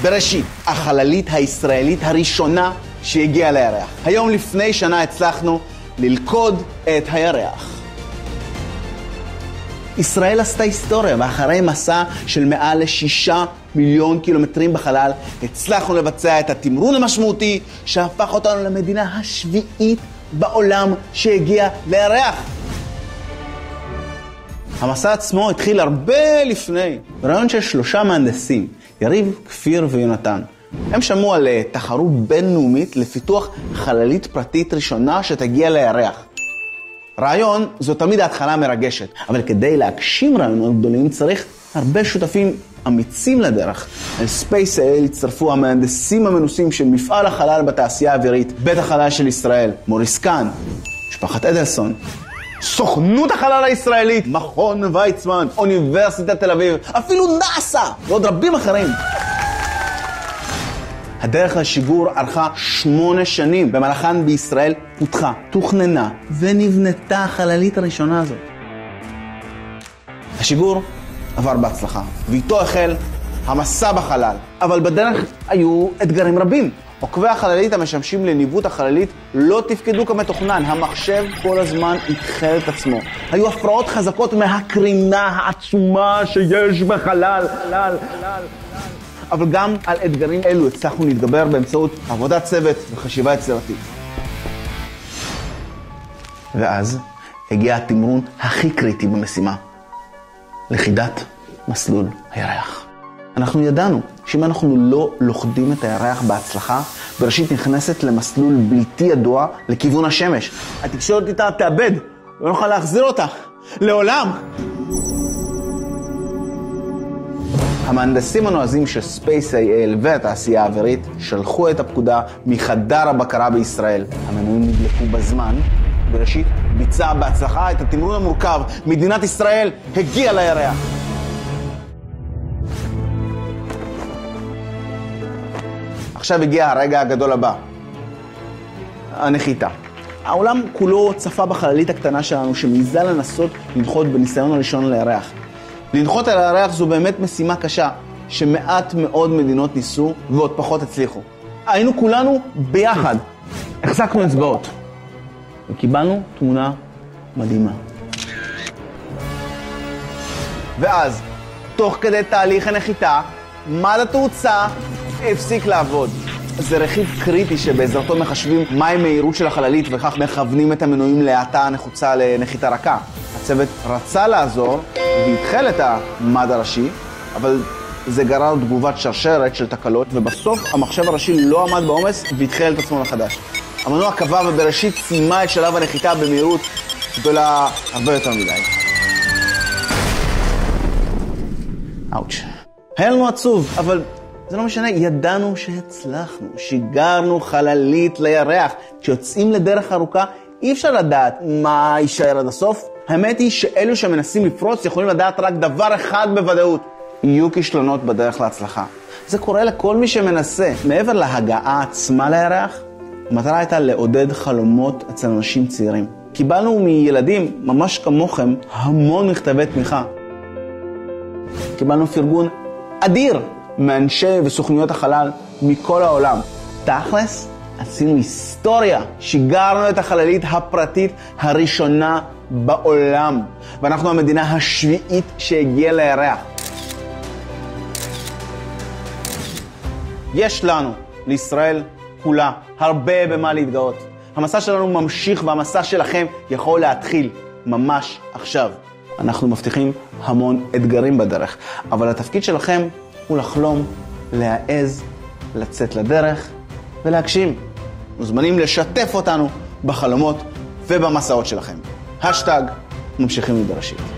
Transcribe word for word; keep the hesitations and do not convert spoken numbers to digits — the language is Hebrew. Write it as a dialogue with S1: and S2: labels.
S1: בראשית, החללית הישראלית הראשונה שהגיעה לירח. היום לפני שנה הצלחנו ללכוד את הירח. ישראל עשתה היסטוריה, ואחרי מסע של מעל לשישה מיליון קילומטרים בחלל, הצלחנו לבצע את התמרון המשמעותי שהפך אותנו למדינה השביעית בעולם שהגיעה לירח. המסע עצמו התחיל הרבה לפני. ברעיון של שלושה מהנדסים, יריב, כפיר ויונתן. הם שמעו על תחרות בינלאומית לפיתוח חללית פרטית ראשונה שתגיע לירח. רעיון זו תמיד ההתחלה מרגשת, אבל כדי להגשים רעיונות גדולים צריך הרבה שותפים אמיצים לדרך. אל ספייס איי אל הצטרפו המהנדסים המנוסים של מפעל החלל בתעשייה האווירית, בית החלל של ישראל, מוריס קאן, משפחת אדלסון, סוכנות החלל הישראלית, מכון ויצמן, אוניברסיטת תל אביב, אפילו נאסא ועוד רבים אחרים. הדרך לשיגור ארכה שמונה שנים, במהלכן בישראל פותחה, תוכננה ונבנתה החללית הראשונה הזאת. השיגור עבר בהצלחה, ואיתו החל המסע בחלל. אבל בדרך היו אתגרים רבים. עוקבי החללית המשמשים לניווט החללית לא תפקדו כמתוכנן. המחשב כל הזמן התחל את עצמו. היו הפרעות חזקות מהקרינה העצומה שיש בחלל. חלל, חלל. אבל גם על אתגרים אלו הצלחנו להתגבר באמצעות עבודת צוות וחשיבה יצירתית. ואז הגיע התמרון הכי קריטי במשימה, לכידת מסלול הירח. אנחנו ידענו שאם אנחנו לא לוכדים את הירח בהצלחה, בראשית נכנסת למסלול בלתי ידוע לכיוון השמש. התקשורת איתה תאבד, לא נוכל להחזיר אותה, לעולם. המהנדסים הנועזים של ספייס איי אל והתעשייה האווירית שלחו את הפקודה מחדר הבקרה בישראל. המנועים נדלקו בזמן, בראשית ביצע בהצלחה את התמרון המורכב. מדינת ישראל הגיעה לירח. עכשיו הגיע הרגע הגדול הבא, הנחיתה. העולם כולו צפה בחללית הקטנה שלנו שמעיזה לנסות לנחות בניסיון הראשון לירח. לנחות על הירח זו באמת משימה קשה, שמעט מאוד מדינות ניסו ועוד פחות הצליחו. היינו כולנו ביחד, החזקנו אצבעות, וקיבלנו תמונה מדהימה. ואז, תוך כדי תהליך הנחיתה, מד התאוצה הפסיק לעבוד. זה רכיב קריטי שבעזרתו מחשבים מהי מהירות של החללית, וכך מכוונים את המנועים להאטה הנחוצה לנחיתה רכה. הצוות רצה לעזור והתחיל את המד הראשי, אבל זה גרר תגובת שרשרת של תקלות, ובסוף המחשב הראשי לא עמד בעומס והתחיל את עצמו מחדש. המנוע קבע ובראשית סיימה את שלב הנחיתה במהירות גדולה הרבה יותר מדי. אאוץ'. היה לנו עצוב, אבל זה לא משנה, ידענו שהצלחנו, שיגרנו חללית לירח. כשיוצאים לדרך ארוכה, אי אפשר לדעת מה יישאר עד הסוף. האמת היא שאלו שמנסים לפרוץ יכולים לדעת רק דבר אחד בוודאות. יהיו כישלונות בדרך להצלחה. זה קורה לכל מי שמנסה. מעבר להגעה עצמה לירח, המטרה הייתה לעודד חלומות אצל אנשים צעירים. קיבלנו מילדים, ממש כמוכם, המון מכתבי תמיכה. קיבלנו פרגון אדיר מאנשי וסוכנויות החלל מכל העולם. תכלס, עשינו היסטוריה. שיגרנו את החללית הפרטית הראשונה בעולם. ואנחנו המדינה השביעית שהגיעה לירח. יש לנו, לישראל כולה, הרבה במה להתגאות. המסע שלנו ממשיך והמסע שלכם יכול להתחיל ממש עכשיו. אנחנו מבטיחים המון אתגרים בדרך, אבל התפקיד שלכם הוא לחלום, להעז, לצאת לדרך ולהגשים. מוזמנים לשתף אותנו בחלומות ובמסעות שלכם. השטג ממשיכים מבראשית.